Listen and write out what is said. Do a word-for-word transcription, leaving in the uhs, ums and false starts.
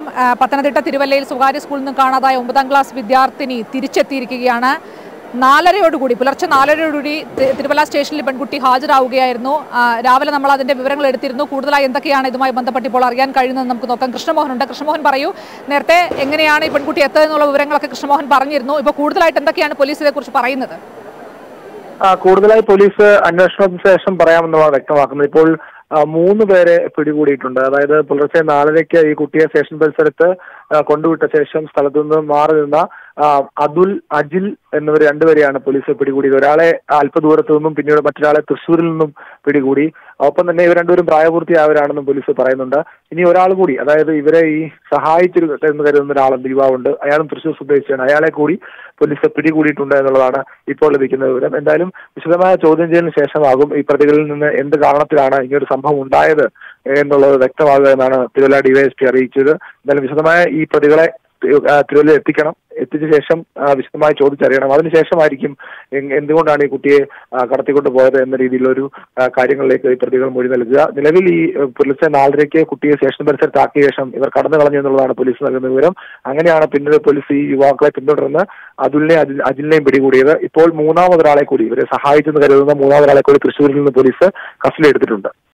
പത്തനംതിട്ട തിരുവല്ലയിൽ സ്വകാര്യ സ്കൂളിൽ നിന്നും കാണാതായ ഒമ്പതാം ക്ലാസ് വിദ്യാർത്ഥിനി തിരിച്ചെത്തിയിരിക്കുകയാണ്. നാലരയോടുകൂടി പുലർച്ചെ നാലരയോടുകൂടി തിരുവല്ല സ്റ്റേഷനിൽ പെൺകുട്ടി ഹാജരാവുകയായിരുന്നു. രാവിലെ നമ്മൾ അതിന്റെ വിവരങ്ങൾ എടുത്തിരുന്നു. കൂടുതലായി എന്തൊക്കെയാണ് ഇതുമായി ബന്ധപ്പെട്ട് ഇപ്പോൾ അറിയാൻ കഴിയുന്നത് നമുക്ക് നോക്കാം. കൃഷ്ണമോഹനുണ്ട്. കൃഷ്ണമോഹൻ പറയൂ, നേരത്തെ എങ്ങനെയാണ് ഈ പെൺകുട്ടി എത്തുന്നതെന്നുള്ള വിവരങ്ങളൊക്കെ കൃഷ്ണമോഹൻ പറഞ്ഞിരുന്നു. ഇപ്പോൾ കൂടുതലായിട്ട് എന്തൊക്കെയാണ് പോലീസ് ഇതേക്കുറിച്ച് പറയുന്നത്? കൂടുതലായി പോലീസ് അന്വേഷണത്തിന് ശേഷം പറയാമെന്നാണ് വ്യക്തമാക്കുന്നത്. ഇപ്പോൾ മൂന്ന് പേരെ പിടികൂടിയിട്ടുണ്ട്. അതായത് പുലർച്ചെ നാലരയ്ക്ക് ഈ കുട്ടിയെ സ്റ്റേഷൻ പരിസരത്ത് കൊണ്ടുവിട്ട ശേഷം സ്ഥലത്തു നിന്ന് മാറി നിന്ന അതുൽ, അജിൽ എന്നിവർ രണ്ടുപേരെയാണ് പോലീസ് പിടികൂടിയത്. ഒരാളെ അല്പദൂരത്തു നിന്നും പിന്നീട് മറ്റൊരാളെ തൃശ്ശൂരിൽ നിന്നും പിടികൂടി. ഒപ്പം തന്നെ ഇവർ രണ്ടുപേരും പ്രായപൂർത്തിയായവരാണെന്നും പോലീസ് പറയുന്നുണ്ട്. ഇനി ഒരാൾ കൂടി, അതായത് ഇവരെ ഈ സഹായിച്ചിരു എന്ന് കരുതുന്ന ഒരാളുണ്ട്, യുവാവുണ്ട്, അയാളും തൃശ്ശൂർ സ്വദേശിയാണ്. അയാളെ കൂടി പോലീസ് പിടികൂടിയിട്ടുണ്ട് എന്നുള്ളതാണ് ഇപ്പോൾ ലഭിക്കുന്ന വിവരം. എന്തായാലും വിശദമായ ചോദ്യം ചെയ്യലിന് ശേഷമാകും ഈ പ്രതികളിൽ നിന്ന് എന്ത് കാരണത്തിലാണ് ഇങ്ങനൊരു സംഭവം ഉണ്ടായത് എന്നുള്ളത് വ്യക്തമാകുക എന്നാണ് തിരുവല്ല ഡിവൈഎസ്പി അറിയിച്ചത്. എന്തായാലും വിശദമായ ഈ പ്രതികളെ തിരുവല്ല എത്തിക്കണം. എത്തിച്ച ശേഷം വിശദമായി ചോദിച്ചറിയണം. അതിനുശേഷമായിരിക്കും എന്തുകൊണ്ടാണ് ഈ കുട്ടിയെ കടത്തിക്കൊണ്ട് പോയത് എന്ന രീതിയിലൊരു കാര്യങ്ങളിലേക്ക് ഈ പ്രതികൾ മൊഴി നൽകുക. നിലവിൽ ഈ പുലർച്ചെ നാലരയ്ക്ക് കുട്ടിയെ സ്റ്റേഷൻ പരിസരത്താക്കിയ ശേഷം ഇവർ കടന്നു കളഞ്ഞു എന്നുള്ളതാണ് പോലീസ് നൽകുന്ന വിവരം. അങ്ങനെയാണ് പിന്നീട് പോലീസ് ഈ യുവാക്കളെ പിന്തുടർന്ന് അതുലിനെ അജിലിനെയും പിടികൂടിയത്. ഇപ്പോൾ മൂന്നാമതൊരാളെ കൂടി, ഇവരെ സഹായിച്ചെന്ന് കരുതുന്ന മൂന്നാമതൊരാളെ കൂടി തൃശ്ശൂരിൽ നിന്ന് പോലീസ് കസ്റ്റഡിയിൽ എടുത്തിട്ടുണ്ട്.